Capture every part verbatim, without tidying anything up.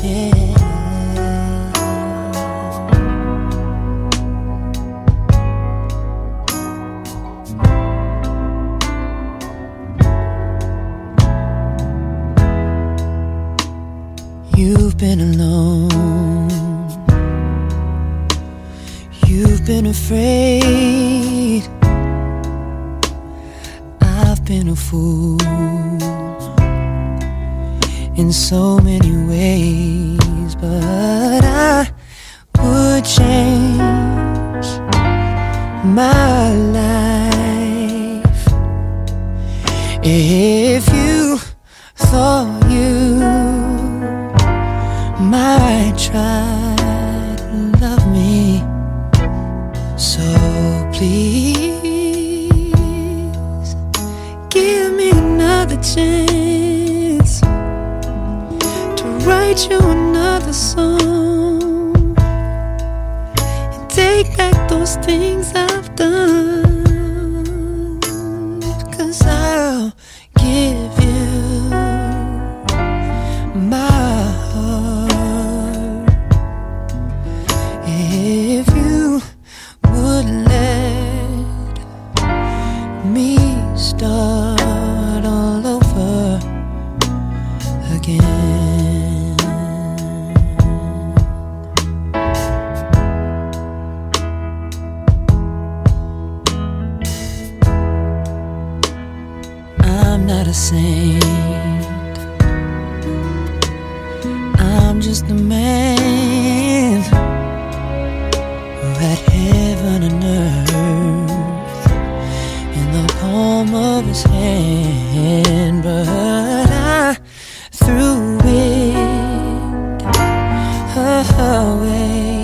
again. You've been alone, you've been afraid, I've been a fool in so many ways, but I would change my life if you thought you might try to love me. So please give me another chance to write you another song and take back those things I've done, 'cause I'll give you my heart if you would let me start all over again. I'm not a saint, I'm just a man who had heaven and earth in the palm of his hand, but I threw it away.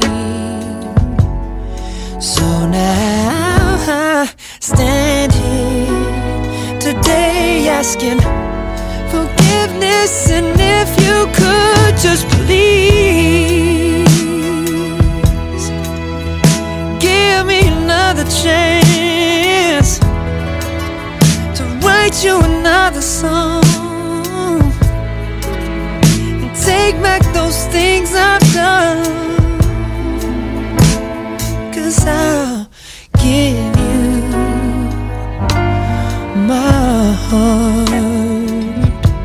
So now I stand here today asking forgiveness, and if you could just please give me another chance to write you another song and take back those things I've done, 'cause I'll give you my heart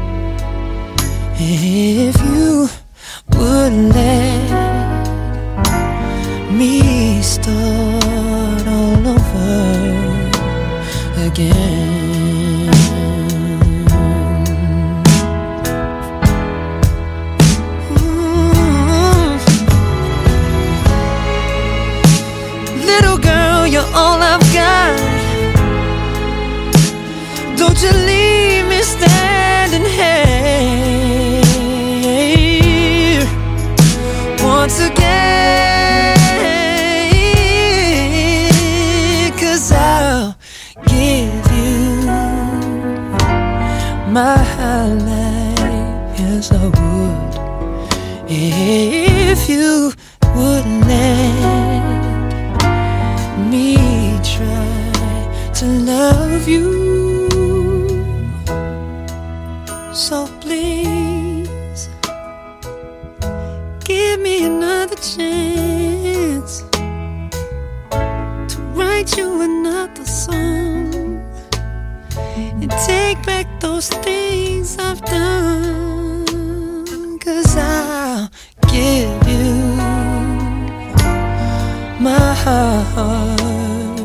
if you would let me start all over again. Mm. Little girl, you're all I've got. Don't you leave me standing here once again, 'cause I'll give you my life, yes I would, if you would let me try to love you. So please give me another chance to write you another song and take back those things I've done, 'cause I'll give you my heart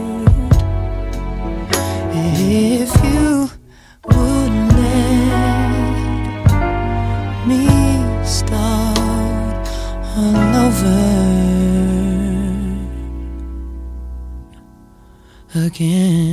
if you would let me start all over again.